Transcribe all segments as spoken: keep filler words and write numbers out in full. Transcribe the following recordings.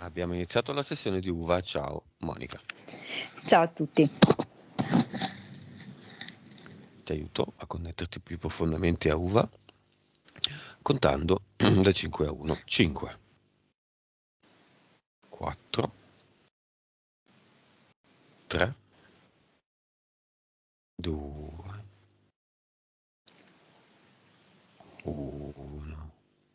Abbiamo iniziato la sessione di uva. Ciao Monica. Ciao a tutti. Ti aiuto a connetterti più profondamente a uva contando da cinque a uno. cinque, quattro, tre, due, uno.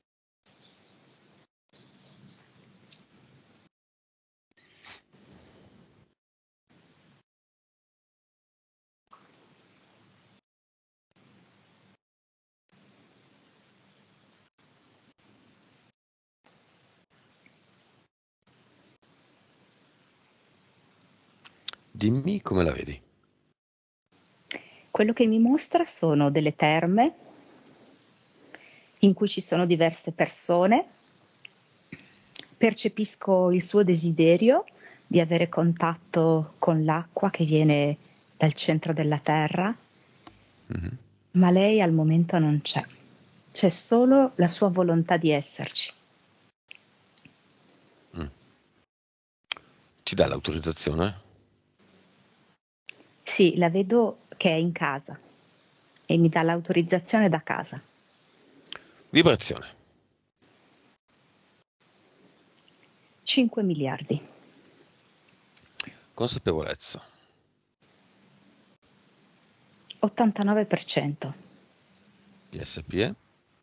Dimmi come la vedi. Quello che mi mostra sono delle terme in cui ci sono diverse persone. Percepisco il suo desiderio di avere contatto con l'acqua che viene dal centro della terra, Mm-hmm. ma lei al momento non c'è. C'è solo la sua volontà di esserci. Mm. Ti dà l'autorizzazione? Sì, la vedo che è in casa e mi dà l'autorizzazione da casa. Vibrazione. cinque miliardi. Consapevolezza. ottantanove per cento. P S P E.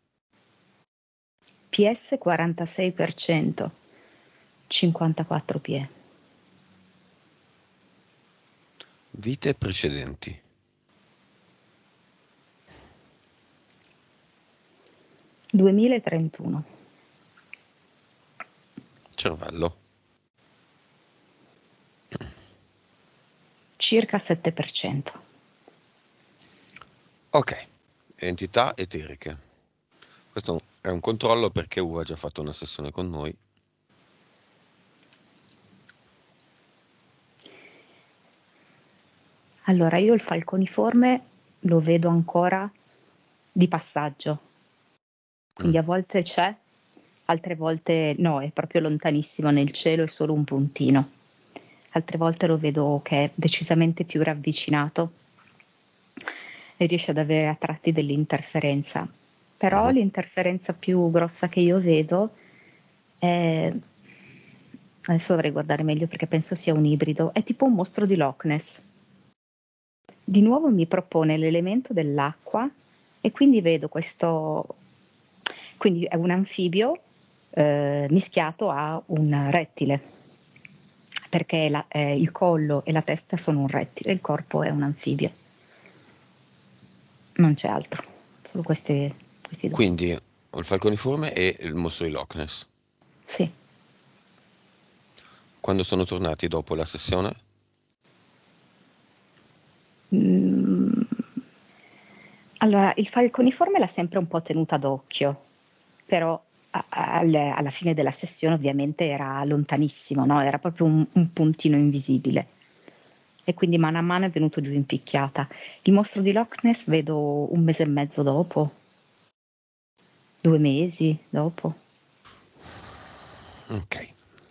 P S quarantasei per cento. cinquantaquattro P E. Vite precedenti. duemilatrentuno. Cervello. Circa sette per cento. Ok. Entità eteriche. Questo è un controllo perché uva ha già fatto una sessione con noi. Allora, io il falconiforme lo vedo ancora di passaggio, quindi Mm. a volte c'è, altre volte no, è proprio lontanissimo nel cielo, è solo un puntino. Altre volte lo vedo che è decisamente più ravvicinato e riesce ad avere a tratti dell'interferenza. Però Mm-hmm. l'interferenza più grossa che io vedo è... Adesso dovrei guardare meglio perché penso sia un ibrido, è tipo un mostro di Loch Ness. Di nuovo mi propone l'elemento dell'acqua e quindi vedo questo, quindi è un anfibio eh, mischiato a un rettile, perché la, eh, il collo e la testa sono un rettile, il corpo è un anfibio. Non c'è altro, solo questi, questi due. Quindi il falconiforme e il mostro di Loch Ness. Sì. Quando sono tornati dopo la sessione? Mm. Allora, il falconiforme l'ha sempre un po' tenuta d'occhio, però a- al- alla fine della sessione ovviamente era lontanissimo, no? Era proprio un, un puntino invisibile. E quindi mano a mano è venuto giù in picchiata. Il mostro di Loch Ness vedo un mese e mezzo dopo, due mesi dopo. Ok.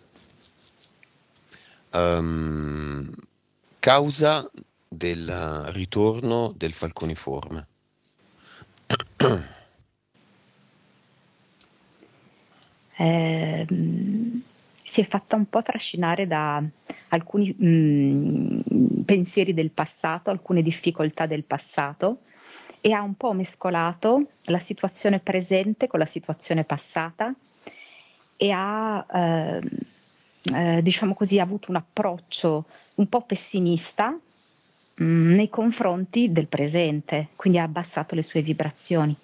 Um, causa del ritorno del falconiforme. Eh, si è fatta un po' trascinare da alcuni mh, pensieri del passato, alcune difficoltà del passato e ha un po' mescolato la situazione presente con la situazione passata e ha, eh, eh, diciamo così, avuto un approccio un po' pessimista mh, nei confronti del presente, quindi ha abbassato le sue vibrazioni.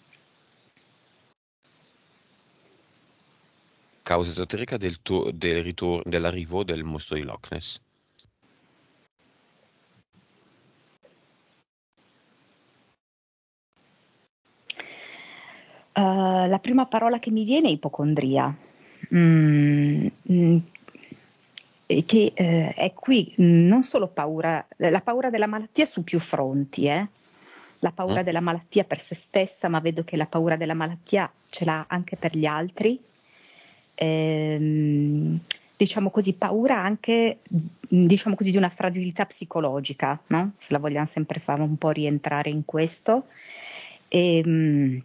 Causa esoterica del, tuo, del ritor- dell'arrivo del mostro di Loch Ness. Uh, la prima parola che mi viene è ipocondria, mm, mm, che eh, è qui mm, non solo paura, la paura della malattia su più fronti, eh? La paura Mm? della malattia per se stessa, ma vedo che la paura della malattia ce l'ha anche per gli altri. Ehm, diciamo così, paura anche, diciamo così, di una fragilità psicologica, no? Se la vogliamo sempre fare un po' rientrare in questo. E, mm,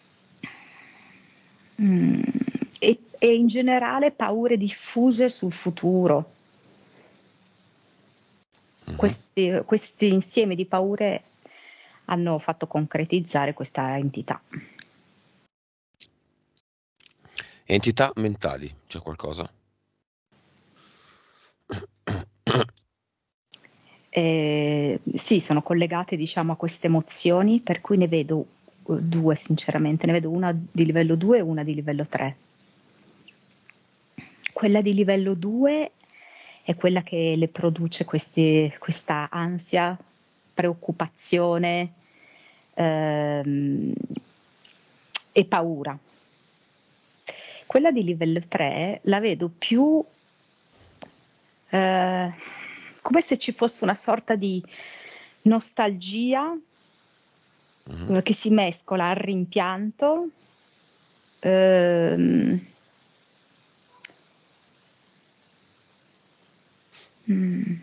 mm, e, e in generale paure diffuse sul futuro. Mhm. Questi, questi insieme di paure hanno fatto concretizzare questa entità. Entità mentali, c'è qualcosa? Eh, sì, sono collegate, diciamo, a queste emozioni, per cui ne vedo uh, due, sinceramente, ne vedo una di livello due e una di livello tre. Quella di livello due è quella che le produce questi, questa ansia, preoccupazione ehm, e paura. Quella di livello tre la vedo più eh, come se ci fosse una sorta di nostalgia Mhm. eh, che si mescola al rimpianto. ehm, mm,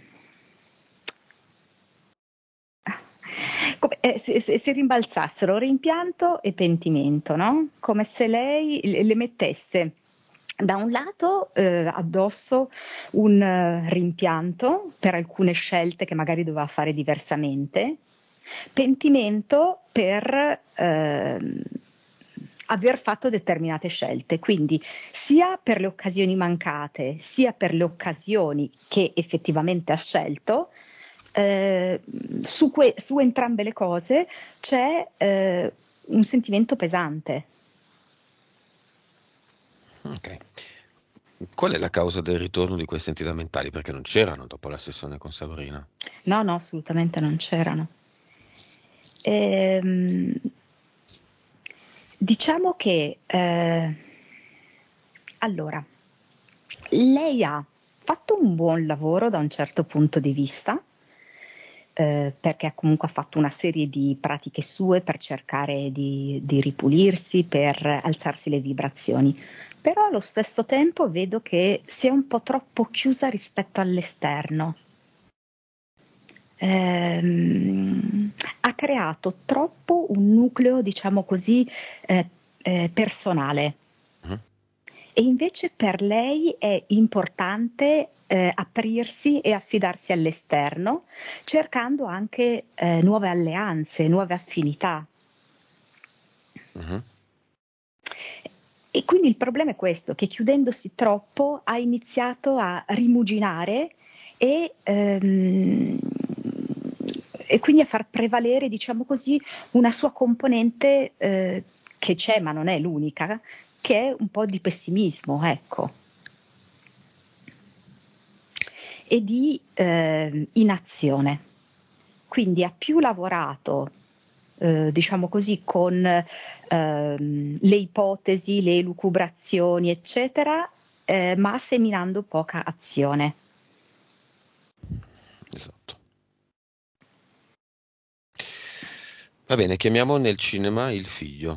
come, eh, se, se- se rimbalzassero rimpianto e pentimento, no? Come se lei le le mettesse da un lato eh, addosso un eh, rimpianto per alcune scelte che magari doveva fare diversamente, pentimento per ehm, aver fatto determinate scelte, quindi sia per le occasioni mancate, sia per le occasioni che effettivamente ha scelto. Eh, su, que- su entrambe le cose c'è eh, un sentimento pesante. Ok. Qual è la causa del ritorno di queste entità mentali? Perché non c'erano dopo la sessione con Sabrina. No, no, assolutamente non c'erano. Ehm, diciamo che eh, allora, lei ha fatto un buon lavoro da un certo punto di vista, eh, perché comunque ha fatto una serie di pratiche sue per cercare di, di ripulirsi, per alzarsi le vibrazioni. Però allo stesso tempo vedo che si è un po' troppo chiusa rispetto all'esterno. Ehm, ha creato troppo un nucleo, diciamo così, eh, eh, personale. Mhm. E invece per lei è importante eh, aprirsi e affidarsi all'esterno, cercando anche eh, nuove alleanze, nuove affinità. Mhm. E quindi il problema è questo, che chiudendosi troppo ha iniziato a rimuginare e, ehm, e quindi a far prevalere, diciamo così, una sua componente eh, che c'è, ma non è l'unica, che è un po' di pessimismo, ecco, e di eh, inazione. Quindi ha più lavorato, eh, diciamo così, con ehm, le ipotesi, le elucubrazioni, eccetera, eh, ma seminando poca azione. Esatto. Va bene, chiamiamo nel cinema il figlio.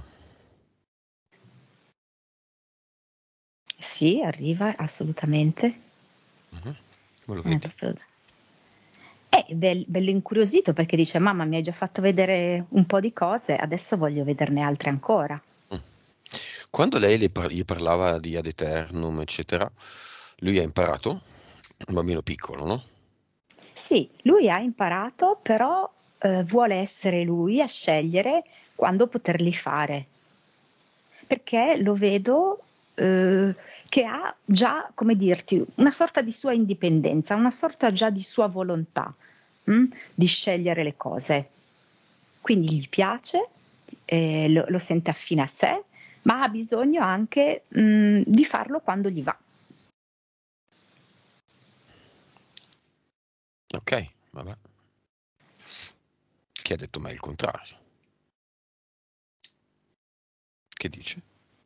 Sì, arriva assolutamente. Mhm. Come lo Eh, vedi? proprio- È bel- bello incuriosito perché dice: Mamma, mi hai già fatto vedere un po' di cose, adesso voglio vederne altre ancora. Mm. Quando lei le par- gli parlava di Ad Eternum, eccetera, lui ha imparato? Un bambino piccolo, no? Sì, lui ha imparato, però eh, vuole essere lui a scegliere quando poterli fare, perché lo vedo eh, che ha già, come dirti, una sorta di sua indipendenza, una sorta già di sua volontà mh, di scegliere le cose. Quindi gli piace, eh, lo, lo sente affine a sé, ma ha bisogno anche mh, di farlo quando gli va. Ok, vabbè. Chi ha detto mai il contrario? Che dice?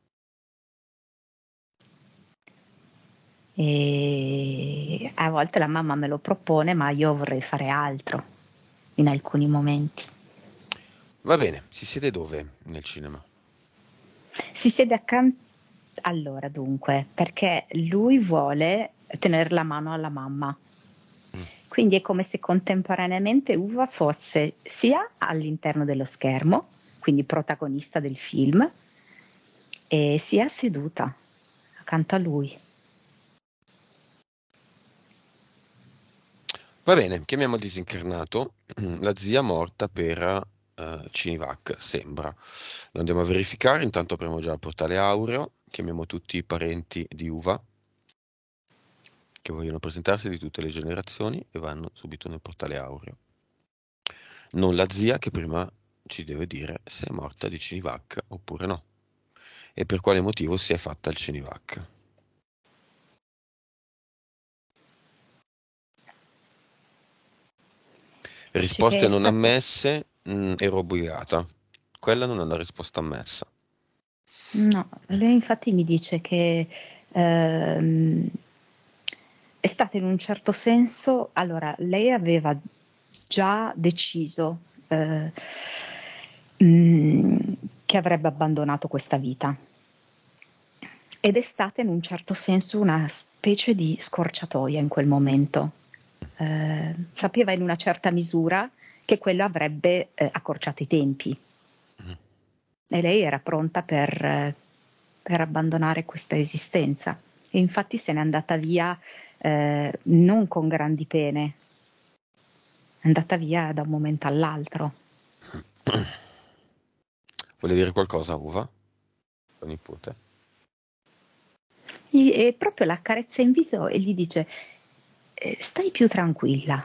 E a volte la mamma me lo propone, ma io vorrei fare altro in alcuni momenti. Va bene, si siede dove nel cinema? Si siede accanto Allora, dunque, perché lui vuole tenere la mano alla mamma. Mm. Quindi è come se contemporaneamente Uva fosse sia all'interno dello schermo, quindi protagonista del film, e sia seduta accanto a lui. Va bene, chiamiamo disincarnato la zia morta per uh, Cinivac, sembra. Lo andiamo a verificare, intanto apriamo già il portale aureo, chiamiamo tutti i parenti di Uva che vogliono presentarsi di tutte le generazioni e vanno subito nel portale aureo. Non la zia che prima ci deve dire se è morta di Cinivac oppure no e per quale motivo si è fatta il Cinivac. Dice che Risposte è non stato... ammesse, mh, ero obbligata. Quella non è una risposta ammessa. No, lei infatti mi dice che ehm, è stata in un certo senso, allora lei aveva già deciso eh, mh, che avrebbe abbandonato questa vita ed è stata in un certo senso una specie di scorciatoia in quel momento. Eh, sapeva in una certa misura che quello avrebbe eh, accorciato i tempi. Mm. E lei era pronta per, per abbandonare questa esistenza e infatti se n'è andata via eh, non con grandi pene, è andata via da un momento all'altro. Vuole dire qualcosa, Uva? Tua nipote? E proprio la accarezza in viso e gli dice eh, stai più tranquilla.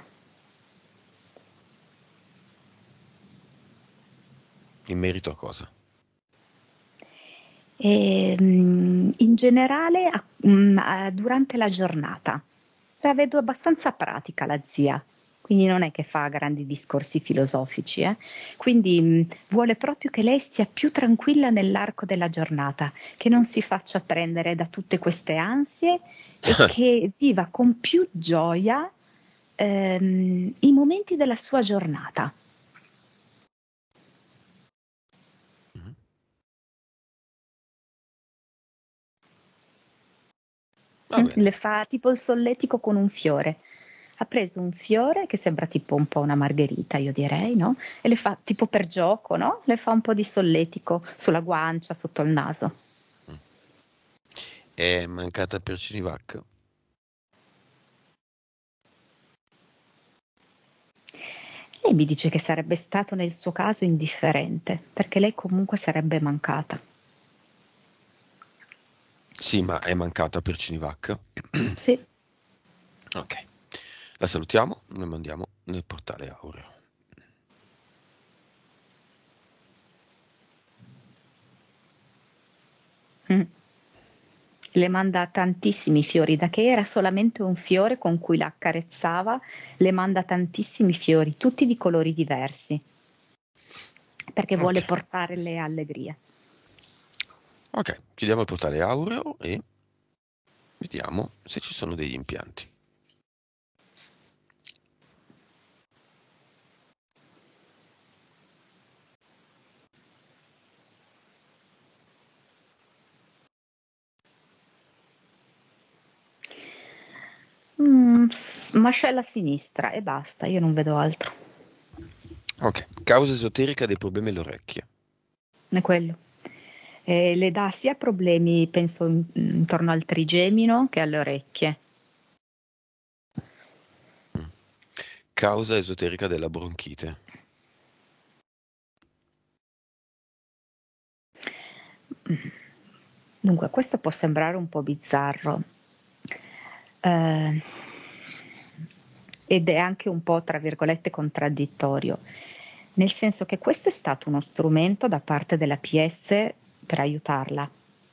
In merito a cosa? E, mh, in generale a- mh, a- durante la giornata la vedo abbastanza pratica la zia, quindi non è che fa grandi discorsi filosofici, eh. Quindi mh, vuole proprio che lei stia più tranquilla nell'arco della giornata, che non si faccia prendere da tutte queste ansie e che viva con più gioia ehm, i momenti della sua giornata. Mhm. Va Mm, bene. Le fa tipo il solletico con un fiore. Ha preso un fiore che sembra tipo un po' una margherita, io direi, no? E le fa tipo per gioco, no? Le fa un po' di solletico sulla guancia, sotto il naso. Mm. È mancata per Cinivac? Lei mi dice che sarebbe stato nel suo caso indifferente, perché lei comunque sarebbe mancata. Sì, ma è mancata per Cinivac? Sì. Ok. La salutiamo, noi mandiamo nel portale aureo. Mm. Le manda tantissimi fiori, da che era solamente un fiore con cui la accarezzava, le manda tantissimi fiori, tutti di colori diversi, perché Ok. vuole portarle allegria. Ok, chiudiamo il portale aureo e vediamo se ci sono degli impianti. Mm, mascella a sinistra e basta, io non vedo altro. Ok, causa esoterica dei problemi alle orecchie. È quello. E le dà sia problemi, penso, in- intorno al trigemino che alle orecchie. Mm. Causa esoterica della bronchite. Dunque, questo può sembrare un po' bizzarro. Eh, ed è anche un po', tra virgolette, contraddittorio, nel senso che questo è stato uno strumento da parte della P S per aiutarla,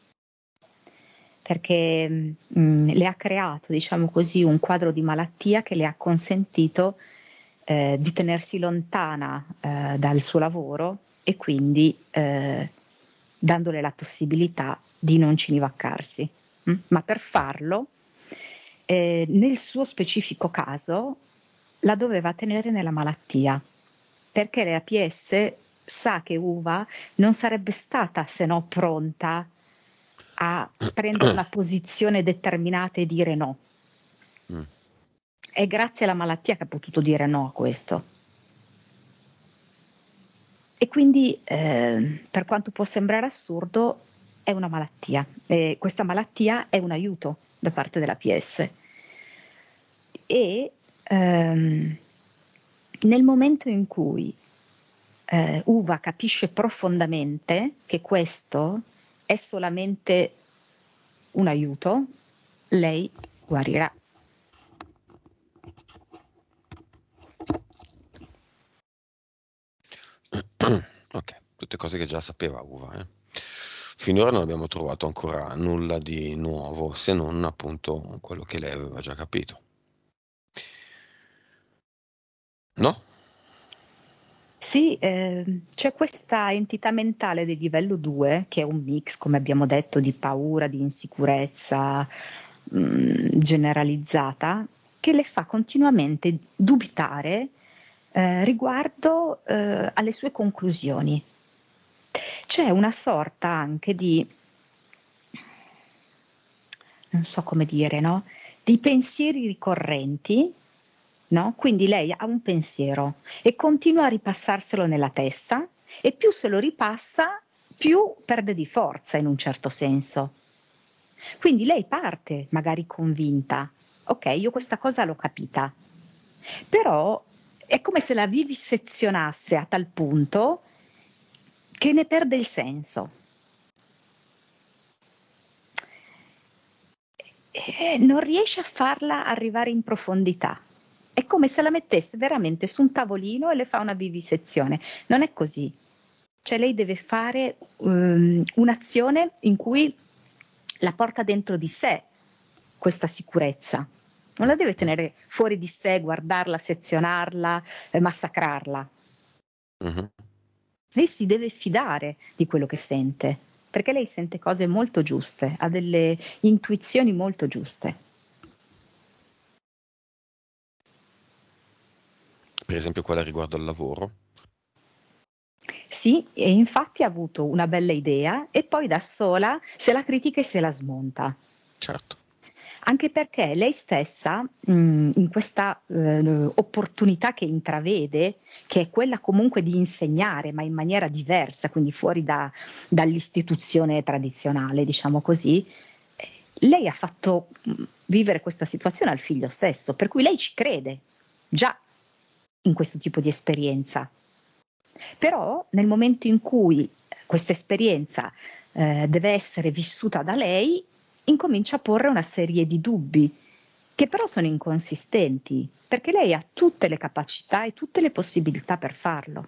perché mh, le ha creato, diciamo così, un quadro di malattia che le ha consentito eh, di tenersi lontana eh, dal suo lavoro e quindi eh, dandole la possibilità di non cinivaccarsi. Mm? Ma per farlo, eh, nel suo specifico caso, la doveva tenere nella malattia, perché la P S sa che Uva non sarebbe stata se no pronta a prendere una posizione determinata e dire no. Mm. È grazie alla malattia che ha potuto dire no a questo. E quindi, eh, per quanto può sembrare assurdo, è una malattia. E questa malattia è un aiuto da parte della P S. E ehm, nel momento in cui eh, Uva capisce profondamente che questo è solamente un aiuto, lei guarirà. Ok, tutte cose che già sapeva Uva, eh. Finora non abbiamo trovato ancora nulla di nuovo, se non appunto quello che lei aveva già capito. No? Sì, eh, c'è questa entità mentale del livello due, che è un mix, come abbiamo detto, di paura, di insicurezza mh, generalizzata, che le fa continuamente dubitare eh, riguardo eh, alle sue conclusioni. C'è una sorta anche di, non so come dire, no? Di pensieri ricorrenti, no? Quindi lei ha un pensiero e continua a ripassarselo nella testa e più se lo ripassa, più perde di forza in un certo senso. Quindi lei parte magari convinta, ok, io questa cosa l'ho capita, però è come se la vivisezionasse a tal punto che ne perde il senso. E non riesce a farla arrivare in profondità. È come se la mettesse veramente su un tavolino e le fa una vivisezione. Non è così. Cioè lei deve fare um, un'azione in cui la porta dentro di sé questa sicurezza. Non la deve tenere fuori di sé, guardarla, sezionarla, eh, massacrarla. Mm-hmm. Lei si deve fidare di quello che sente, perché lei sente cose molto giuste, ha delle intuizioni molto giuste. Per esempio quella riguardo al lavoro. Sì, e infatti ha avuto una bella idea e poi da sola se la critica e se la smonta. Certo. Anche perché lei stessa, mh, in questa eh, opportunità che intravede, che è quella comunque di insegnare, ma in maniera diversa, quindi fuori da, dall'istituzione tradizionale, diciamo così, lei ha fatto vivere questa situazione al figlio stesso, per cui lei ci crede già in questo tipo di esperienza. Però nel momento in cui questa esperienza eh, deve essere vissuta da lei, incomincia a porre una serie di dubbi, che però sono inconsistenti, perché lei ha tutte le capacità e tutte le possibilità per farlo.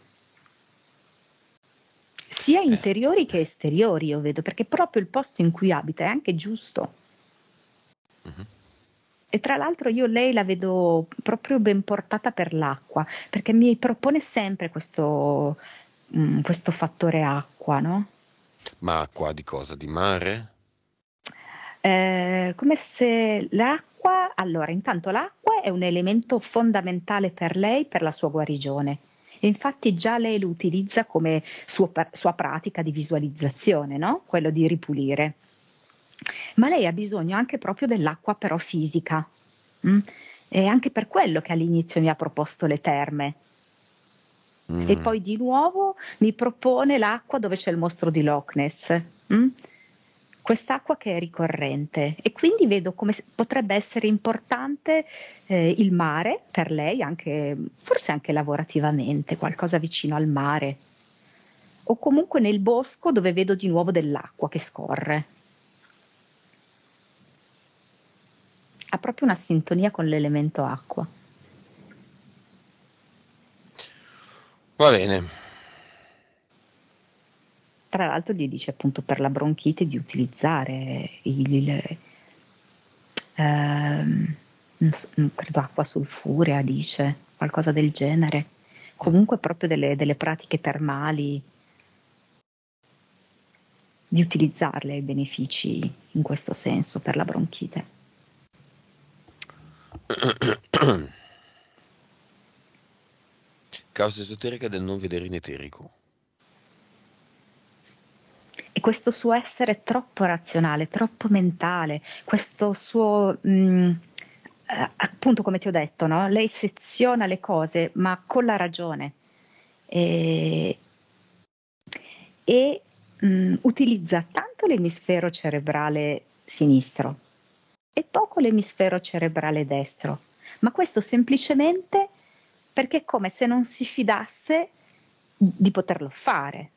Sia Eh. interiori che esteriori, io vedo, perché proprio il posto in cui abita è anche giusto. Mm-hmm. E tra l'altro io lei la vedo proprio ben portata per l'acqua, perché mi propone sempre questo, mh, questo fattore acqua, no? Ma acqua di cosa? Di mare? Eh, come se l'acqua, allora, intanto l'acqua è un elemento fondamentale per lei, per la sua guarigione. E infatti già lei lo utilizza come suo, sua pratica di visualizzazione, no? Quello di ripulire. Ma lei ha bisogno anche proprio dell'acqua però fisica. Mm? È anche per quello che all'inizio mi ha proposto le terme. Mm. E poi di nuovo mi propone l'acqua dove c'è il mostro di Loch Ness. Mm? Quest'acqua che è ricorrente e quindi vedo come potrebbe essere importante eh, il mare per lei, anche, forse anche lavorativamente, qualcosa vicino al mare, o comunque nel bosco dove vedo di nuovo dell'acqua che scorre. Ha proprio una sintonia con l'elemento acqua. Va bene. Tra l'altro gli dice appunto per la bronchite di utilizzare il, il ehm, non so, credo acqua sulfurea, dice qualcosa del genere. Comunque proprio delle, delle pratiche termali, di utilizzarle i benefici in questo senso per la bronchite. Causa esoterica del non vedere in eterico. e questo suo essere troppo razionale, troppo mentale, questo suo, mh, eh, appunto come ti ho detto, no? Lei seziona le cose ma con la ragione e, e mh, utilizza tanto l'emisfero cerebrale sinistro e poco l'emisfero cerebrale destro, ma questo semplicemente perché è come se non si fidasse di poterlo fare.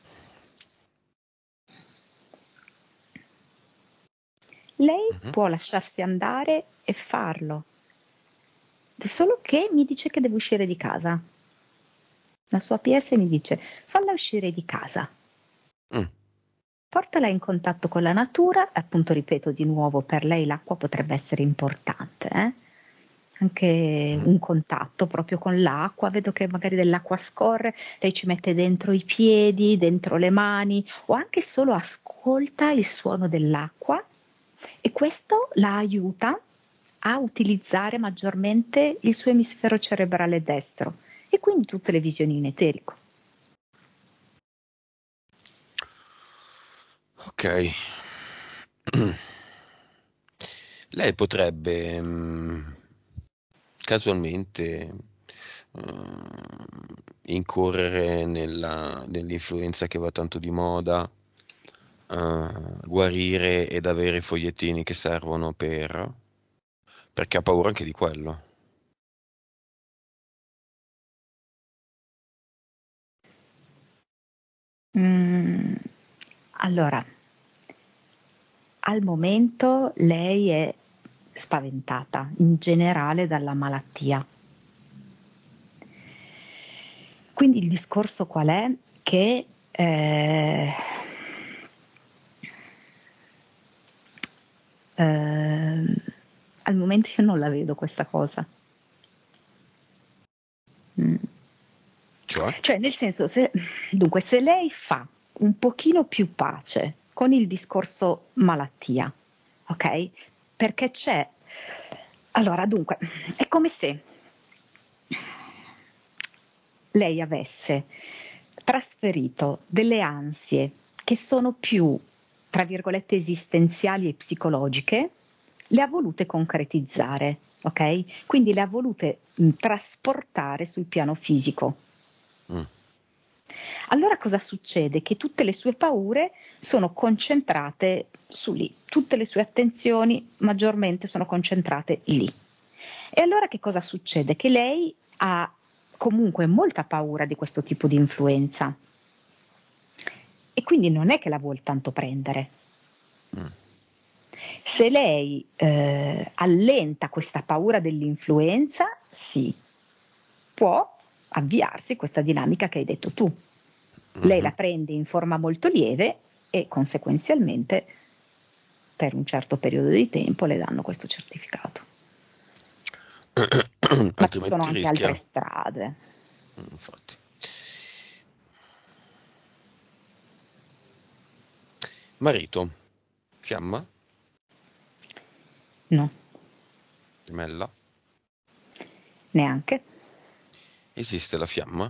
Lei Mhm. può lasciarsi andare e farlo, solo che mi dice che deve uscire di casa. La sua P S mi dice: falla uscire di casa. Mm. Portala in contatto con la natura, appunto ripeto di nuovo, per lei l'acqua potrebbe essere importante, eh? Anche Mhm. un contatto proprio con l'acqua, vedo che magari dell'acqua scorre, lei ci mette dentro i piedi, dentro le mani o anche solo ascolta il suono dell'acqua e questo la aiuta a utilizzare maggiormente il suo emisfero cerebrale destro e quindi tutte le visioni in eterico. Ok. Lei potrebbe mh, casualmente mh, incorrere nella- nell'influenza che va tanto di moda, eh, guarire ed avere i fogliettini che servono per... perché ha paura anche di quello. Mm, allora, al momento lei è spaventata in generale dalla malattia. Quindi il discorso qual è? Che eh, eh, al momento io non la vedo questa cosa. Mm. Cioè? Cioè, nel senso, se, dunque, se lei fa un pochino più pace con il discorso malattia, ok? Perché c'è... Allora, dunque, è come se lei avesse trasferito delle ansie che sono più, tra virgolette, esistenziali e psicologiche, le ha volute concretizzare, ok? Quindi le ha volute mh, trasportare sul piano fisico. Mm. Allora cosa succede? Che tutte le sue paure sono concentrate su lì, tutte le sue attenzioni maggiormente sono concentrate lì. E allora che cosa succede? Che lei ha comunque molta paura di questo tipo di influenza e quindi non è che la vuol tanto prendere. Mm. Se lei eh, allenta questa paura dell'influenza, sì, può avviarsi questa dinamica che hai detto tu. Lei la Mhm. prende in forma molto lieve e conseguenzialmente per un certo periodo di tempo le danno questo certificato. Ma ci sono Altrimenti anche altre rischia. strade. Mm, infatti. Marito, fiamma, No, gemella, neanche. esiste la fiamma?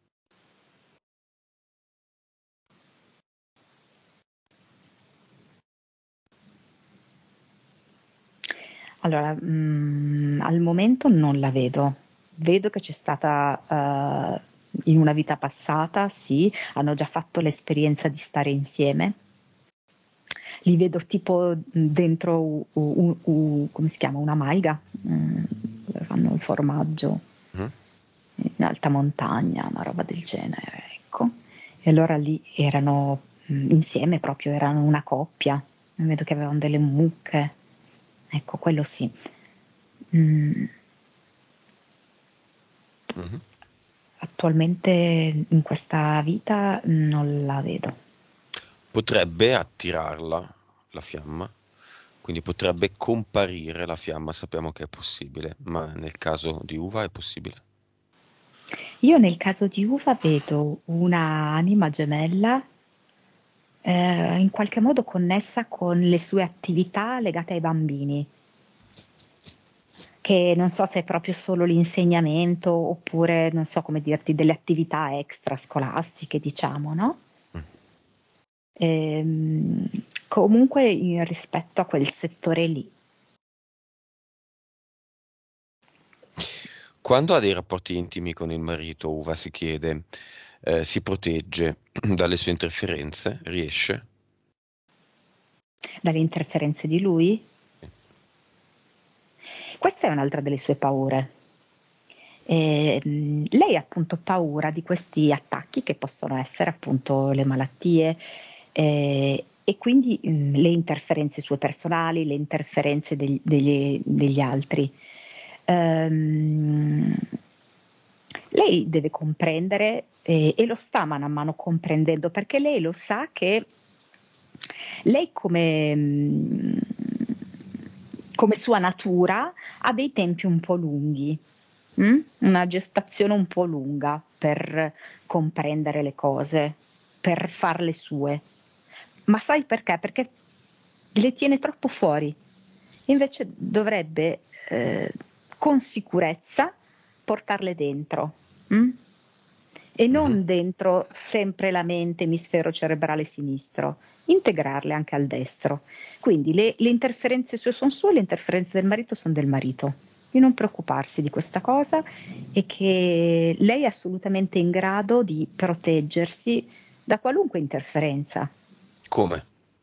Allora, mm, al momento non la vedo. Vedo che c'è stata eh, in una vita passata, sì, hanno già fatto l'esperienza di stare insieme. Li vedo tipo dentro u- u- u- come si chiama? Una malga, mm, dove fanno il formaggio Mm? in alta montagna, una roba del genere, ecco. E allora lì erano mm, insieme proprio, erano una coppia. Vedo che avevano delle mucche. Ecco, quello sì. Mm, Mhm. attualmente in questa vita non la vedo. Potrebbe attirarla la fiamma, quindi potrebbe comparire la fiamma, sappiamo che è possibile, ma nel caso di Uva è possibile. Io nel caso di Uva vedo una anima gemella eh, in qualche modo connessa con le sue attività legate ai bambini, che non so se è proprio solo l'insegnamento oppure non so come dirti, delle attività extrascolastiche, diciamo, no? Mm. ehm, comunque in rispetto a quel settore lì. Quando ha dei rapporti intimi con il marito, Uva si chiede, eh, si protegge dalle sue interferenze? Riesce? Dalle interferenze di lui? Questa è un'altra delle sue paure. Eh, lei ha appunto paura di questi attacchi che possono essere appunto le malattie eh, e quindi mh, le interferenze sue personali, le interferenze degli, degli, degli altri. Um, lei deve comprendere eh, e lo sta mano a mano comprendendo, perché lei lo sa che lei come, mh, come sua natura ha dei tempi un po' lunghi. Mm? Una gestazione un po' lunga per comprendere le cose, per farle sue. Ma sai perché? Perché le tiene troppo fuori. Invece dovrebbe eh, con sicurezza portarle dentro. Mm? E non Mhm. dentro sempre la mente, emisfero cerebrale sinistro, integrarle anche al destro. Quindi le, le interferenze sue sono sue, le interferenze del marito sono del marito. Di non preoccuparsi di questa cosa e che lei è assolutamente in grado di proteggersi da qualunque interferenza. Come?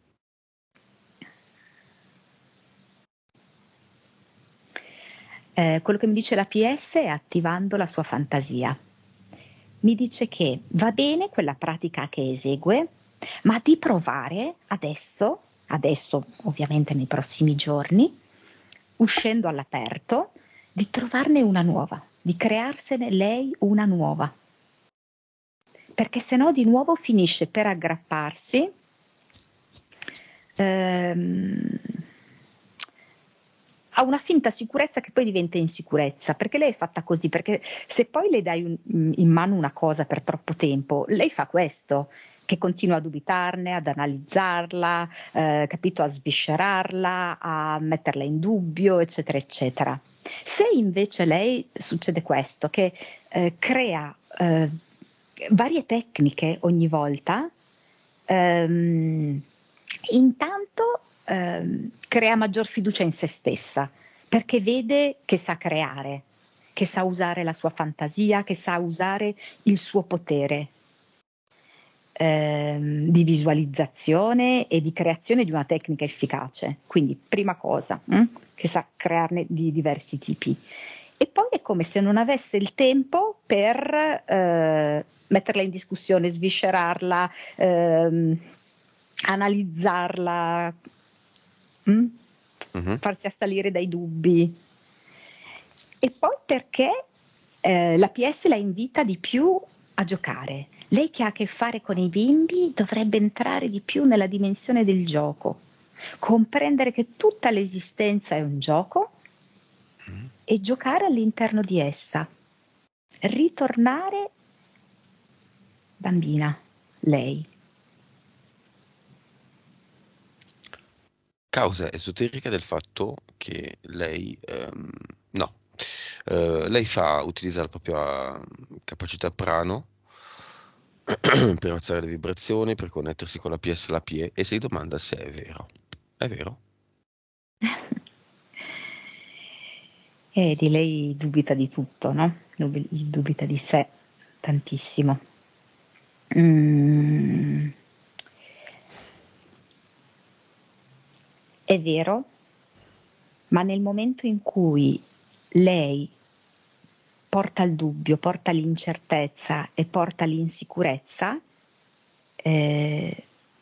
Eh, quello che mi dice la P S è attivando la sua fantasia. Mi dice che va bene quella pratica che esegue, ma di provare adesso, adesso ovviamente nei prossimi giorni, uscendo all'aperto, di trovarne una nuova, di crearsene lei una nuova. Perché se no di nuovo finisce per aggrapparsi ehm, ha una finta sicurezza che poi diventa insicurezza, perché lei è fatta così, perché se poi le dai un, in mano una cosa per troppo tempo, lei fa questo, che continua a dubitarne, ad analizzarla, eh, capito, a sviscerarla, a metterla in dubbio, eccetera, eccetera. Se invece lei succede questo, che eh, crea eh, varie tecniche ogni volta, ehm, intanto ehm, crea maggior fiducia in se stessa, perché vede che sa creare, che sa usare la sua fantasia, che sa usare il suo potere ehm, di visualizzazione e di creazione di una tecnica efficace. Quindi, prima cosa, hm? Che sa crearne di diversi tipi. E poi è come se non avesse il tempo per eh, metterla in discussione, sviscerarla, ehm, analizzarla, hm? Mhm. Farsi assalire dai dubbi. E poi perché eh, la P S la invita di più a giocare. Lei che ha a che fare con i bimbi dovrebbe entrare di più nella dimensione del gioco, comprendere che tutta l'esistenza è un gioco Mhm. e giocare all'interno di essa, ritornare bambina, lei. Causa esoterica del fatto che lei, ehm, no, Eh, lei fa, utilizza la propria capacità prano per alzare le vibrazioni, per connettersi con la P S e la P E e si domanda se è vero. È vero? E di lei dubita di tutto, no? Dubi- Dubita di sé tantissimo. Mm, è vero, ma nel momento in cui lei porta il dubbio, porta l'incertezza e porta l'insicurezza, eh,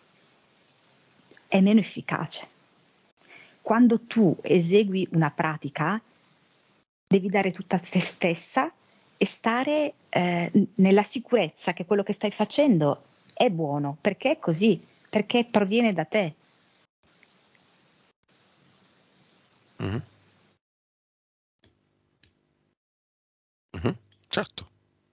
è meno efficace. Quando tu esegui una pratica, devi dare tutta te stessa e stare eh, nella sicurezza che quello che stai facendo è buono, perché è così, perché proviene da te. Mhm, mhm, certo.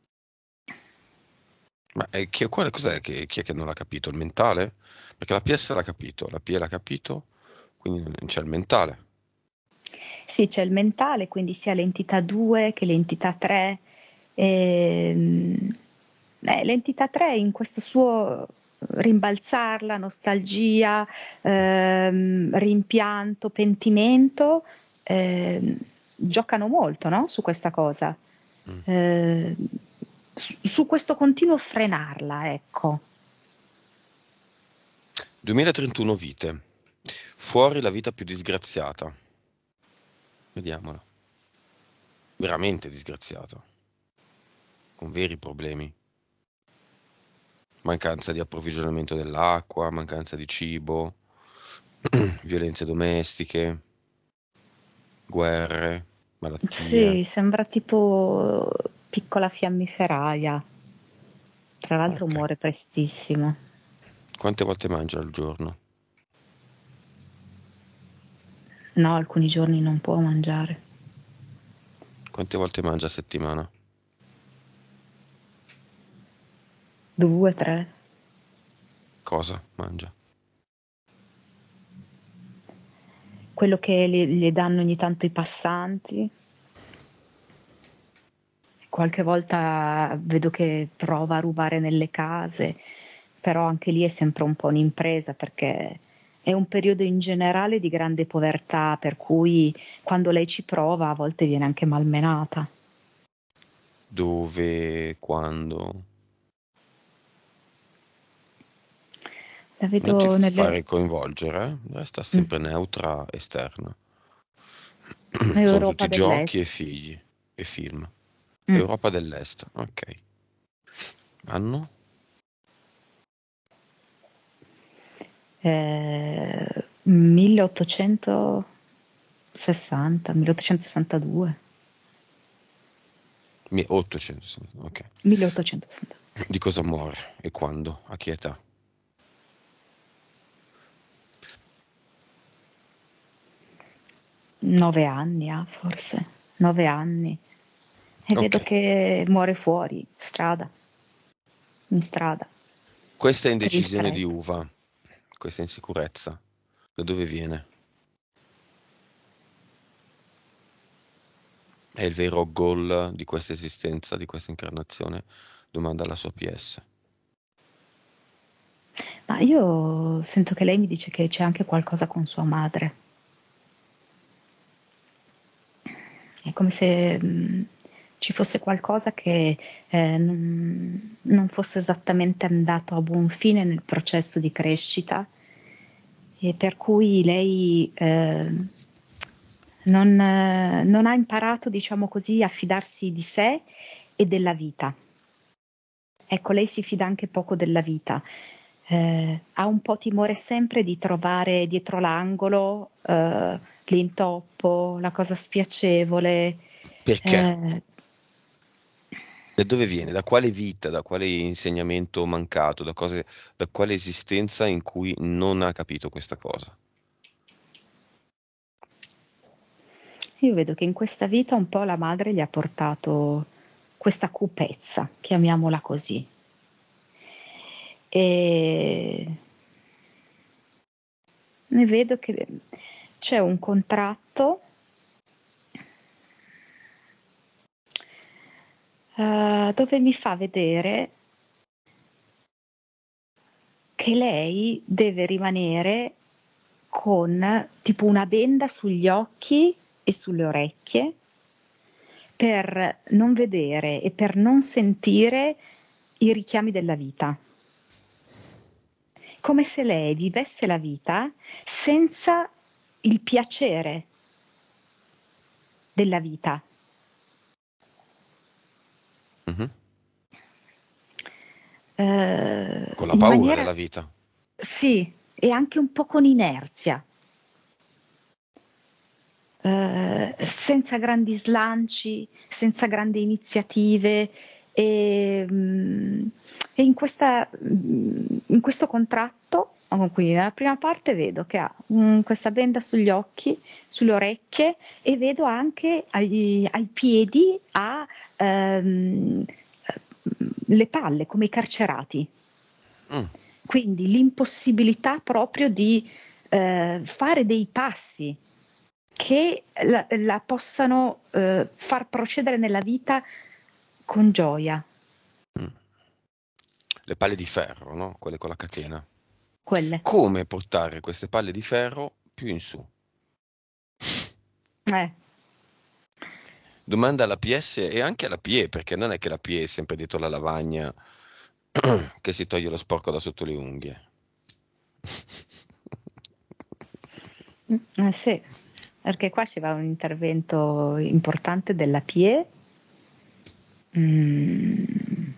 Ma è che, quale, cos'è che, chi è che non l'ha capito? Il mentale? Perché la P S l'ha capito, la P E l'ha capito, quindi non c'è il mentale. Sì, c'è il mentale, quindi sia l'entità due che l'entità tre. Ehm, eh, l'entità tre in questo suo rimbalzarla, nostalgia, ehm, rimpianto, pentimento, eh, giocano molto, no? Su questa cosa, Mm. eh, su, su questo continuo frenarla, ecco. duemilatrentuno vite. Fuori la vita più disgraziata. Vediamola. Veramente disgraziata. Con veri problemi. Mancanza di approvvigionamento dell'acqua, mancanza di cibo, violenze domestiche, guerre, malattie. Sì, sembra tipo piccola fiammiferaia. Tra l'altro Ok. muore prestissimo. Quante volte mangia al giorno? No, alcuni giorni non può mangiare. Quante volte mangia a settimana? Due, tre. Cosa mangia? Quello che le, le danno ogni tanto i passanti. Qualche volta vedo che prova a rubare nelle case, però anche lì è sempre un po' un'impresa perché è un periodo in generale di grande povertà, per cui quando lei ci prova a volte viene anche malmenata. Dove? Quando? La Non ti vedo nelle... fare coinvolgere, eh? Resta Mm, sempre neutra, esterna. Sono Europa tutti giochi dell'Est. e figli e film. Mm. Europa dell'Est, ok. Anno? Eh, milleottocentosessanta, milleottocentosessantadue, Mi- ottocento, sì, ok. milleottocentosessanta, sì. Di cosa muore e quando? A che età? Nove anni ha forse, nove anni. E Ok. vedo che muore fuori, strada, in strada, Questa per il indecisione di freddo. uva, questa insicurezza, da dove viene? È il vero goal di questa esistenza, di questa incarnazione? Domanda alla sua P S. Ma io sento che lei mi dice che c'è anche qualcosa con sua madre. È come se mh, ci fosse qualcosa che eh, non, non fosse esattamente andato a buon fine nel processo di crescita e per cui lei eh, non, eh, non ha imparato, diciamo così, a fidarsi di sé e della vita. Ecco, lei si fida anche poco della vita. Eh, ha un po' timore sempre di trovare dietro l'angolo eh, l'intoppo, la cosa spiacevole. Perché? Eh, Da dove viene? Da quale vita, da quale insegnamento mancato, da cose, da quale esistenza in cui non ha capito questa cosa? io vedo che in questa vita un po' la madre gli ha portato questa cupezza, chiamiamola così. E ne vedo che c'è un contratto eh, dove mi fa vedere che lei deve rimanere con tipo una benda sugli occhi e sulle orecchie per non vedere e per non sentire i richiami della vita. Come se lei vivesse la vita senza il piacere della vita. Mhm. Eh, Con la in paura maniera della vita. sì, e anche un po' con inerzia. Eh, senza grandi slanci, senza grandi iniziative e, mm, e in, questa, mm, in questo contratto, oh, quindi nella prima parte vedo che ha mm, questa benda sugli occhi, sulle orecchie e vedo anche ai, ai piedi ha ehm, le palle come i carcerati. Mm. Quindi l'impossibilità proprio di eh, fare dei passi che la, la possano eh, far procedere nella vita con gioia. Mm. le palle di ferro, no? Quelle con la Sì, catena. quelle. Come portare queste palle di ferro più in su? Eh. Domanda alla P S e anche alla P E, perché non è che la P E è sempre dietro la lavagna che si toglie lo sporco da sotto le unghie. Eh sì, perché qua ci va un intervento importante della P E. Mm.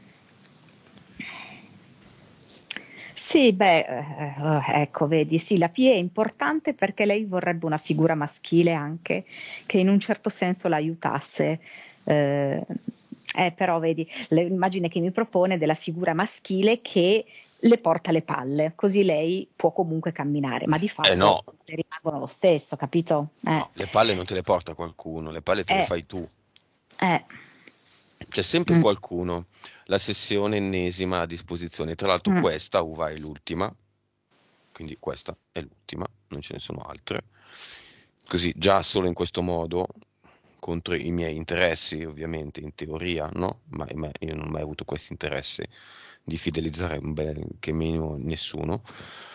Sì, beh, eh, eh, ecco, vedi, sì, la P E è importante perché lei vorrebbe una figura maschile anche che in un certo senso la aiutasse. Eh, eh, però vedi, l'immagine che mi propone della figura maschile che le porta le palle, così lei può comunque camminare, ma di Eh fatto no, le rimangono lo stesso, capito? Eh, no, le palle non te le porta qualcuno, le palle te le eh, fai tu. eh, C'è sempre mm, qualcuno, la sessione ennesima a disposizione. Tra l'altro mm, questa, Uva, è l'ultima, quindi questa è l'ultima, non ce ne sono altre. Così già solo in questo modo, contro i miei interessi, ovviamente, in teoria, no? Ma, ma io non ho mai avuto questi interessi di fidelizzare un bel che minimo nessuno.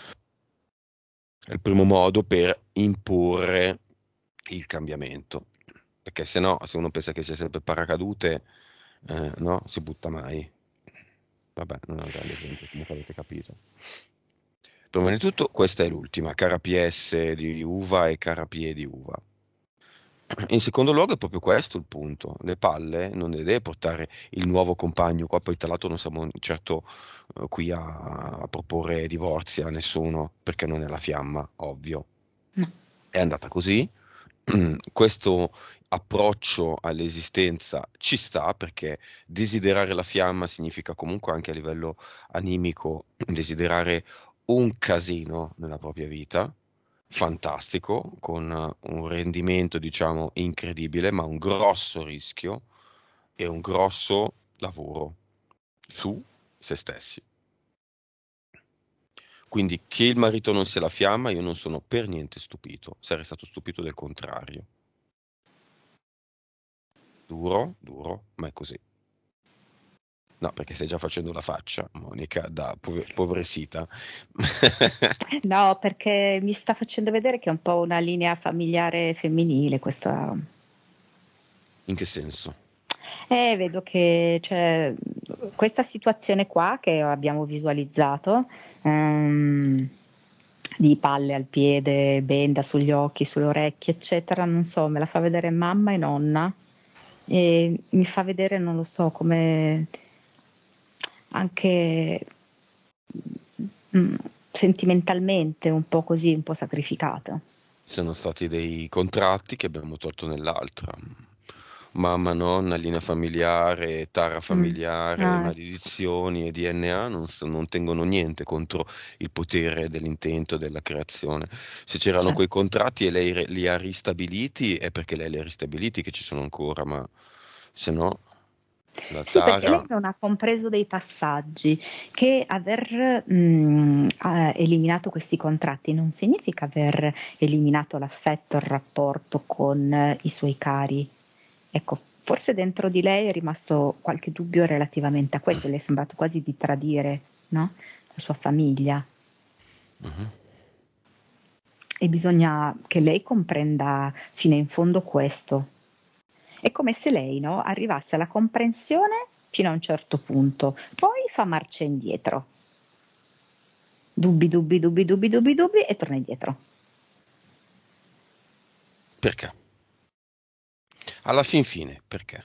È il primo modo per imporre il cambiamento. Perché se no, se uno pensa che c'è sempre paracadute, eh, no, si butta mai. Vabbè, non è un grande esempio, comunque avete capito. Prima di tutto, questa è l'ultima, cara P S di Uva e cara P E di Uva. In secondo luogo è proprio questo il punto. Le palle non le deve portare il nuovo compagno. Qua poi tra l'altro non siamo certo eh, qui a, a proporre divorzi a nessuno, perché non è la fiamma, ovvio. no. È andata così. Questo approccio all'esistenza ci sta perché desiderare la fiamma significa comunque anche a livello animico desiderare un casino nella propria vita, fantastico, con un rendimento diciamo incredibile, ma un grosso rischio e un grosso lavoro su se stessi. Quindi che il marito non sia la fiamma, io non sono per niente stupito, sarei stato stupito del contrario. Duro, duro, ma è così. No, perché stai già facendo la faccia, Monica, da pove- povresita. No, perché mi sta facendo vedere che è un po' una linea familiare femminile questa. In che senso? Eh, vedo che c'è questa situazione qua che abbiamo visualizzato, ehm, di palle al piede, benda sugli occhi, sulle orecchie, eccetera, non so, me la fa vedere mamma e nonna e mi fa vedere, non lo so, come anche mm, sentimentalmente un po' così, un po' sacrificata. Sono stati dei contratti che abbiamo tolto nell'altra. Mamma, nonna, linea familiare, tara Mm. familiare, Ah, maledizioni e D N A non, s- non tengono niente contro il potere dell'intento della creazione. Se c'erano certo. quei contratti e lei re- li ha ristabiliti, è perché lei li ha ristabiliti che ci sono ancora, ma se no, la Sì, perché lei tara. non ha compreso dei passaggi, che aver mh, ha eliminato questi contratti non significa aver eliminato l'affetto, il rapporto con eh, i suoi cari. Ecco, forse dentro di lei è rimasto qualche dubbio relativamente a questo, le è sembrato quasi di tradire, no? La sua famiglia. Mhm. E bisogna che lei comprenda fino in fondo questo. È come se lei, no, arrivasse alla comprensione fino a un certo punto, poi fa marcia indietro. Dubbi, dubbi, dubbi, dubbi, dubbi, dubbi e torna indietro. Perché? Alla fin fine, perché?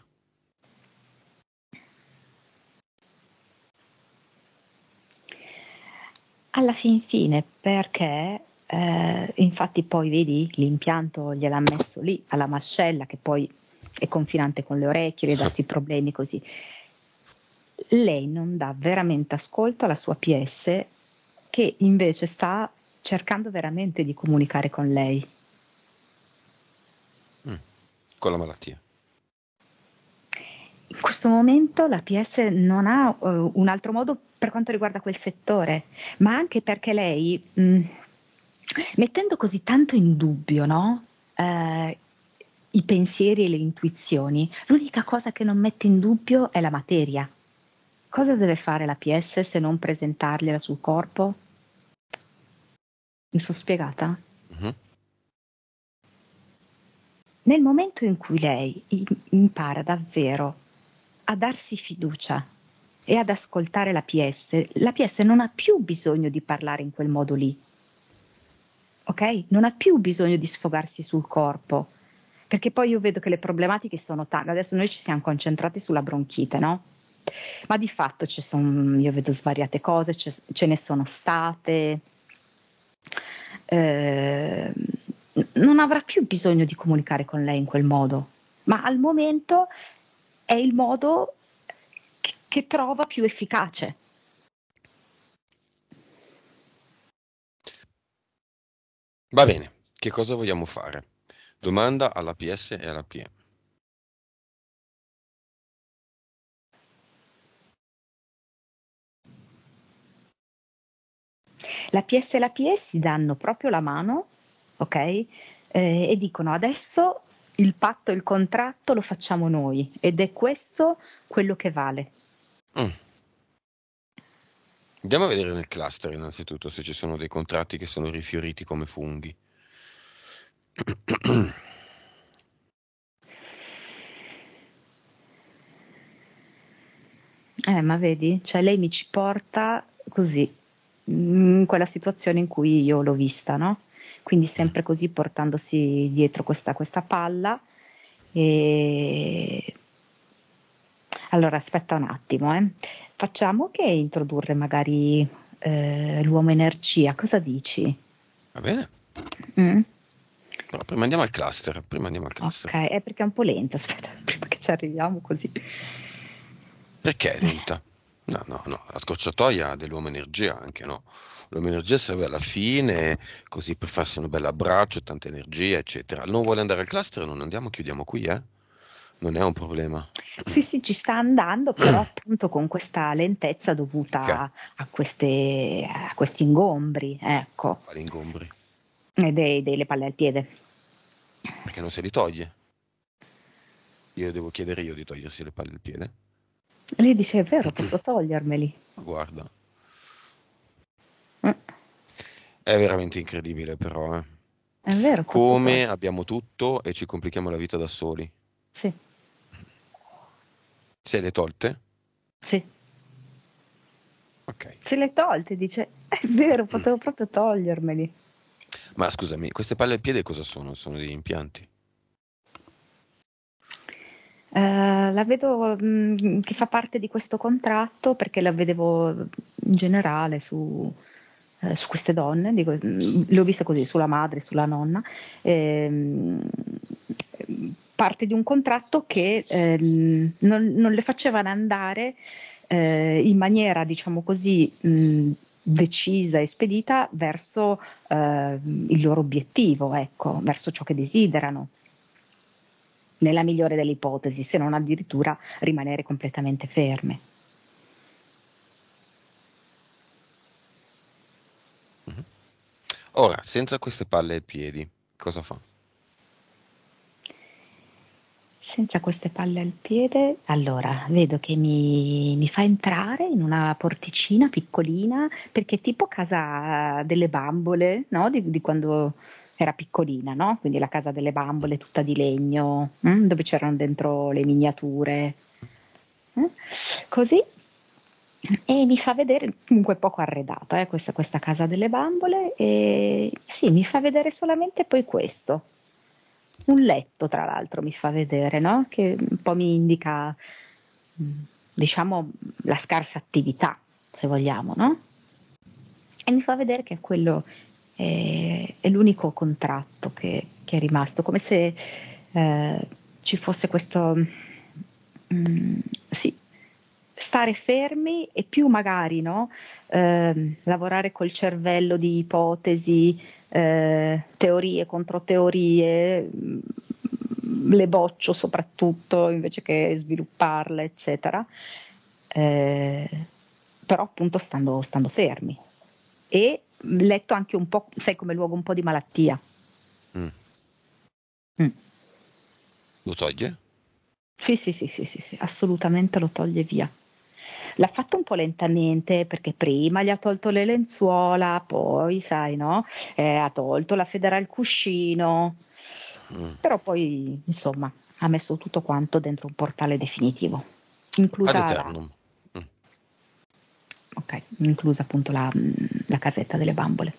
Alla fin fine, perché eh, infatti poi vedi l'impianto gliel'ha messo lì alla mascella che poi è confinante con le orecchie, le dà sti problemi così. Lei non dà veramente ascolto alla sua P S che invece sta cercando veramente di comunicare con lei. Mm. Con la malattia. In questo momento la P S non ha uh, un altro modo per quanto riguarda quel settore, ma anche perché lei, mh, mettendo così tanto in dubbio, no? Eh, i pensieri e le intuizioni, l'unica cosa che non mette in dubbio è la materia. cosa deve fare la P S se non presentargliela sul corpo? Mi sono spiegata? Mhm. Nel momento in cui lei impara davvero a darsi fiducia e ad ascoltare la P S, la P S non ha più bisogno di parlare in quel modo lì, ok? Non ha più bisogno di sfogarsi sul corpo, perché poi io vedo che le problematiche sono tante. Adesso noi ci siamo concentrati sulla bronchite, no? Ma di fatto ci sono, io vedo svariate cose, ce, ce ne sono state. Eh, non avrà più bisogno di comunicare con lei in quel modo, ma al momento è il modo che, che trova più efficace. Va bene, che cosa vogliamo fare? Domanda alla P S e alla P M. La P S e la P E si danno proprio la mano, ok? Eh, e dicono adesso il patto, il contratto lo facciamo noi ed è questo quello che vale. Mm. Andiamo a vedere nel cluster innanzitutto se ci sono dei contratti che sono rifioriti come funghi. Eh, ma vedi, cioè lei mi ci porta così, in quella situazione in cui io l'ho vista, no? Quindi sempre così portandosi dietro questa, questa palla. E allora aspetta un attimo, eh. Facciamo che introdurre magari eh, l'uomo energia, cosa dici? Va bene? Mm? No, prima andiamo al cluster, prima andiamo al Ok, cluster. è perché è un po' lento, aspetta, prima che ci arriviamo così. Perché è lenta? No, no, no, la scorciatoia dell'uomo energia anche, no? L'uomo energia serve alla fine, così per farsi un bel abbraccio, tanta energia, eccetera. Non vuole andare al cluster? Non andiamo, chiudiamo qui, eh? Non è un problema. Sì, sì, ci sta andando, però appunto con questa lentezza dovuta Ok, a, queste, a questi ingombri, ecco, quali ingombri? e dei- delle palle al piede. Perché non se li toglie? Io devo chiedere io di togliersi le palle al piede? Lei dice, è vero, posso togliermeli. Ma guarda, Mm, è veramente incredibile però, eh. è vero, posso Come toglierli. abbiamo tutto e ci complichiamo la vita da soli. Sì, Se le tolte? sì. Ok. Ce le tolte, dice, è vero, potevo proprio togliermeli. Ma scusami, queste palle al piede cosa sono? Sono degli impianti? Eh, la vedo mh, che fa parte di questo contratto perché la vedevo in generale su, eh, su queste donne, dico, mh, le ho viste così, sulla madre, sulla nonna. ehm, Parte di un contratto che ehm, non, non le facevano andare eh, in maniera, diciamo così, mh, decisa e spedita verso eh, il loro obiettivo, ecco, verso ciò che desiderano nella migliore delle ipotesi, se non addirittura rimanere completamente ferme. Mhm. Ora, senza queste palle ai piedi, cosa fa? Senza queste palle al piede, allora vedo che mi, mi fa entrare in una porticina piccolina, perché è tipo casa delle bambole, no? Di, di quando era piccolina, no? Quindi la casa delle bambole tutta di legno, mm? Dove c'erano dentro le miniature. Mm? Così. E mi fa vedere, comunque poco arredata, eh, questa, questa casa delle bambole, e sì, mi fa vedere solamente poi questo. Un letto, tra l'altro, mi fa vedere, no? Che un po' mi indica, mh, diciamo, la scarsa attività, se vogliamo, no? E mi fa vedere che quello è, è l'unico contratto che, che è rimasto, come se eh, ci fosse questo, mm, sì, stare fermi e più magari, no? Ehm, lavorare col cervello di ipotesi, eh, teorie contro teorie, mm, le boccio soprattutto invece che svilupparle, eccetera. Eh, Però appunto stando, stando fermi. E letto anche un po', sai, come luogo un po' di malattia. Mm. Mm. Lo toglie? Sì, sì, sì, sì, sì, sì, assolutamente lo toglie via. L'ha fatto un po' lentamente perché prima gli ha tolto le lenzuola, poi sai, no? Eh, ha tolto la federa al cuscino, Mm. però poi insomma ha messo tutto quanto dentro un portale definitivo, Ad inclusa la, eternum. Mm. ok, inclusa appunto la, la casetta delle bambole.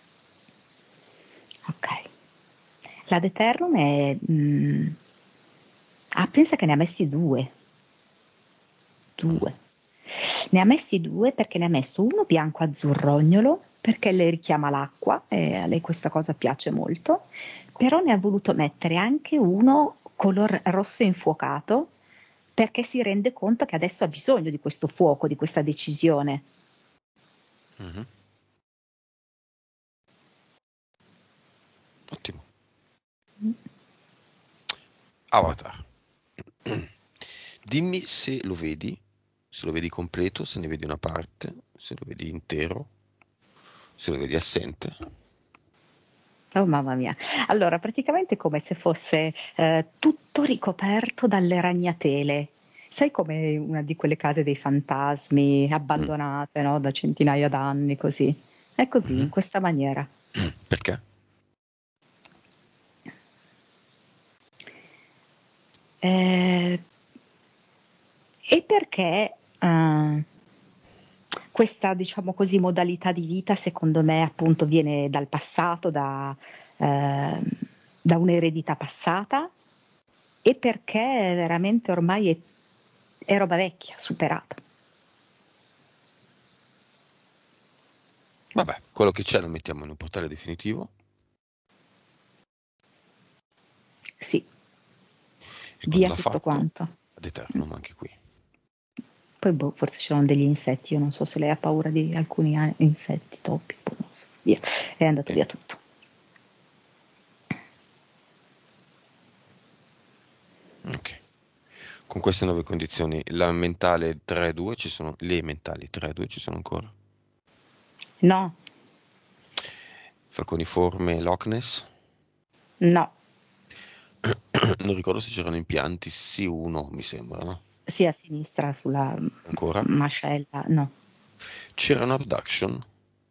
Ok. L'Ad Eternum è... mm, ah, pensa che ne ha messi due. Mm. Due. Ne ha messi due perché ne ha messo uno bianco azzurrognolo, perché le richiama l'acqua e a lei questa cosa piace molto, però ne ha voluto mettere anche uno color rosso infuocato, perché si rende conto che adesso ha bisogno di questo fuoco, di questa decisione. Mhm. Ottimo. Avatar. Dimmi se lo vedi, se lo vedi completo, se ne vedi una parte, se lo vedi intero, se lo vedi assente. Oh mamma mia. Allora, praticamente è come se fosse eh, tutto ricoperto dalle ragnatele. Sai come una di quelle case dei fantasmi Mm. abbandonate, no? Da centinaia d'anni, così. È così, in Mhm. questa maniera. Perché? Eh, e perché eh, questa, diciamo così, modalità di vita, secondo me, appunto, viene dal passato, da, eh, da un'eredità passata, e perché veramente ormai è, è roba vecchia, superata. Vabbè, quello che c'è lo mettiamo in un portale definitivo Sì, e quando via l'ha tutto fatto, quanto. ad eternum anche qui. Poi boh, forse c'erano degli insetti, io non so se lei ha paura di alcuni a- insetti, topi, boh, non so. Via, è andato Sì. via tutto. Ok. Con queste nuove condizioni, la mentale tre e due ci sono, le mentali tre e due ci sono ancora. No, Falconiforme Loch Ness. no, Non ricordo se c'erano impianti, sì uno mi sembra, no? sia a sinistra sulla mm, Ancora. mascella, no, C'erano abduction,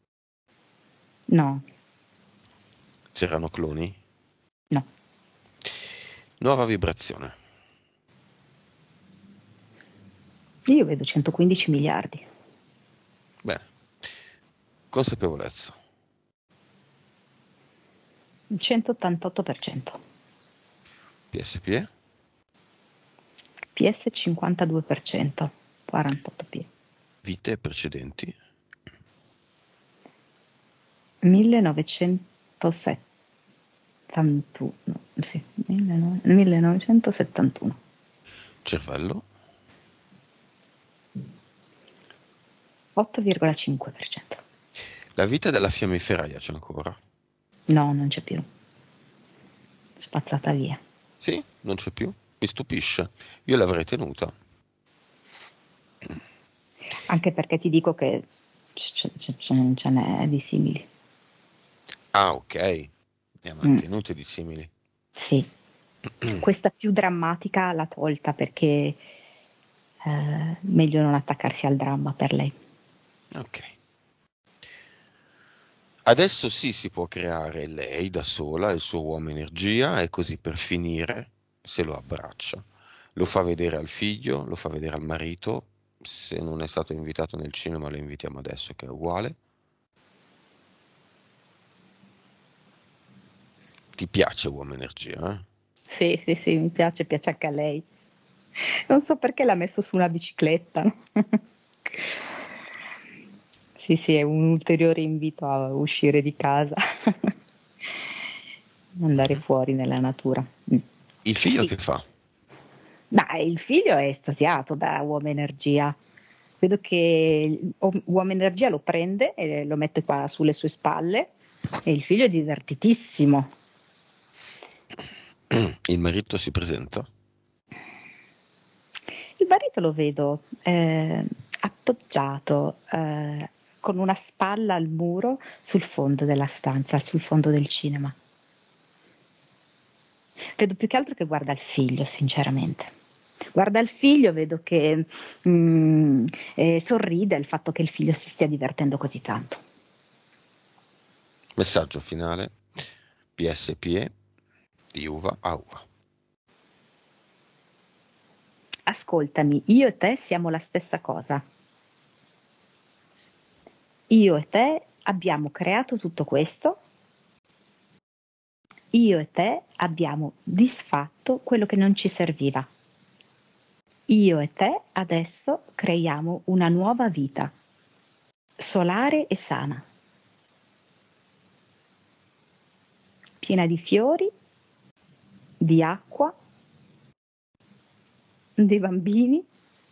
no, c'erano cloni. no. Nuova vibrazione. Io vedo centoquindici miliardi. Bene. Consapevolezza. centottantotto per cento. P S P E. P S cinquantadue per cento. quarantotto P. Vite precedenti. millenovecentosettantuno. Sì, millenovecentosettantuno. Cervello. otto virgola cinque per cento. La vita della fiammiferaia c'è ancora. No, non c'è più. Spazzata via. Sì, non c'è più. Mi stupisce. Io l'avrei tenuta. Anche perché ti dico che c- c- c- ce n'è di simili. Ah, ok. Ne ha Mm, mantenute di simili. sì. Questa più drammatica l'ha tolta perché eh, meglio non attaccarsi al dramma per lei. Ok. Adesso sì, si può creare lei da sola, il suo uomo energia, e così per finire se lo abbraccia. Lo fa vedere al figlio, lo fa vedere al marito. Se non è stato invitato nel cinema, lo invitiamo adesso, che è uguale. Ti piace uomo energia, eh? Sì, sì, sì, mi piace, piace anche a lei. Non so perché l'ha messo su una bicicletta. No? Sì, sì, è un ulteriore invito a uscire di casa, andare Mhm. fuori nella natura. Mm. Il figlio Sì, che fa? dai, il figlio è estasiato da Uomo Energia. Vedo che Uomo Energia lo prende e lo mette qua sulle sue spalle e il figlio è divertitissimo. Il marito si presenta? Il marito lo vedo eh, appoggiato eh, con una spalla al muro sul fondo della stanza, sul fondo del cinema. Vedo più che altro che guarda il figlio, sinceramente. Guarda il figlio, vedo che mm, eh, sorride al fatto che il figlio si stia divertendo così tanto. Messaggio finale, P S P E di uva a uva. Ascoltami, io e te siamo la stessa cosa. Io e te abbiamo creato tutto questo. Io e te abbiamo disfatto quello che non ci serviva. Io e te adesso creiamo una nuova vita, solare e sana, piena di fiori, di acqua, di bambini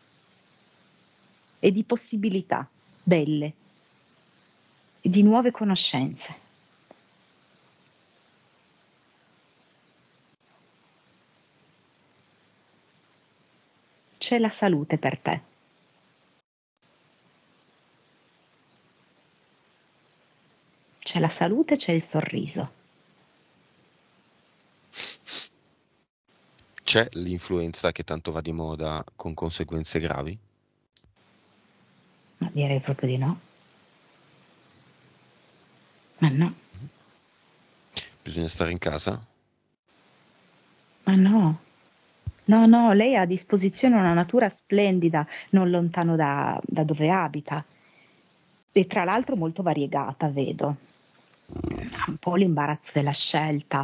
e di possibilità belle, e di nuove conoscenze. C'è la salute per te. C'è la salute, c'è il sorriso. C'è l'influenza che tanto va di moda con conseguenze gravi? Ma direi proprio di no. Ma no, Bisogna stare in casa? ma no. No, no, lei ha a disposizione una natura splendida, non lontano da, da dove abita. E tra l'altro molto variegata, vedo. Ha un po' l'imbarazzo della scelta.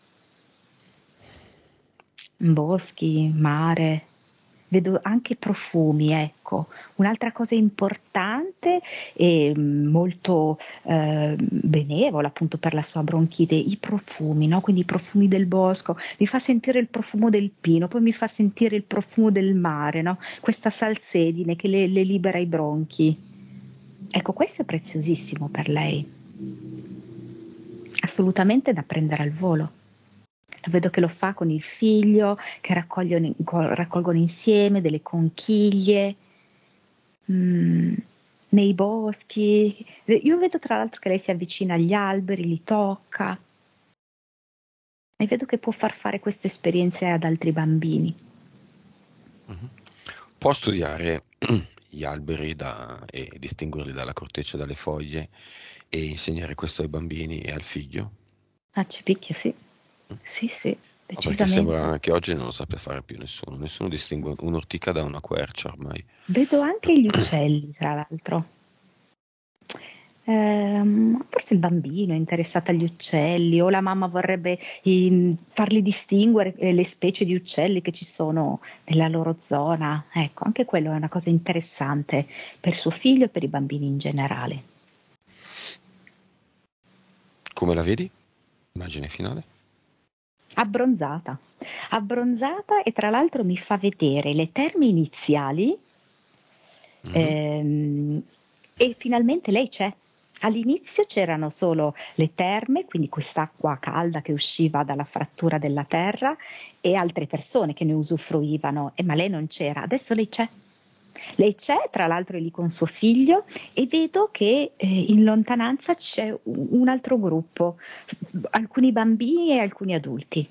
Boschi, mare, vedo anche profumi, ecco. Un'altra cosa importante e mm, molto eh, benevola appunto per la sua bronchite, i profumi, no? Quindi i profumi del bosco, mi fa sentire il profumo del pino, poi mi fa sentire il profumo del mare, no? Questa salsedine che le, le libera i bronchi. Ecco, questo è preziosissimo per lei, assolutamente da prendere al volo. Vedo che lo fa con il figlio, che raccogliono, raccolgono insieme delle conchiglie mm, nei boschi. Io vedo tra l'altro che lei si avvicina agli alberi, li tocca e vedo che può far fare queste esperienze ad altri bambini. Mhm. Può studiare gli alberi da, e distinguerli dalla corteccia dalle foglie e insegnare questo ai bambini e al figlio? Ah, ci picchia, sì. Sì, sì, No, perché decisamente. sembra che oggi non lo sappia fare più nessuno. Nessuno distingue un'ortica da una quercia ormai. Vedo anche gli uccelli, tra l'altro. Ehm, forse il bambino è interessato agli uccelli o la mamma vorrebbe ehm, fargli distinguere eh, le specie di uccelli che ci sono nella loro zona. Ecco, anche quello è una cosa interessante per suo figlio e per i bambini in generale. Come la vedi? Immagine finale? Abbronzata, abbronzata e tra l'altro mi fa vedere le terme iniziali Mhm. ehm, e finalmente lei c'è. All'inizio c'erano solo le terme, quindi quest'acqua calda che usciva dalla frattura della terra e altre persone che ne usufruivano, e ma lei non c'era, adesso lei c'è. Lei c'è, tra l'altro è lì con suo figlio e vedo che eh, in lontananza c'è un, un altro gruppo, alcuni bambini e alcuni adulti.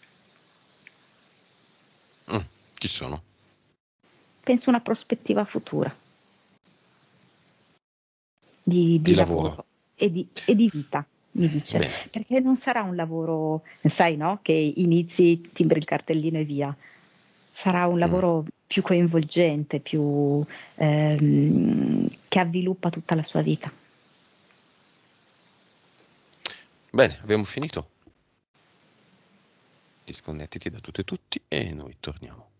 Mm, Chi sono? Penso una prospettiva futura di, Di di lavoro. lavoro e di, e di vita, mi dice, Bene. perché non sarà un lavoro, sai, no? Che inizi, timbri il cartellino e via. Sarà un Mm. lavoro più coinvolgente, più ehm, che avviluppa tutta la sua vita. Bene, abbiamo finito. Disconnettiti da tutte e tutti e noi torniamo.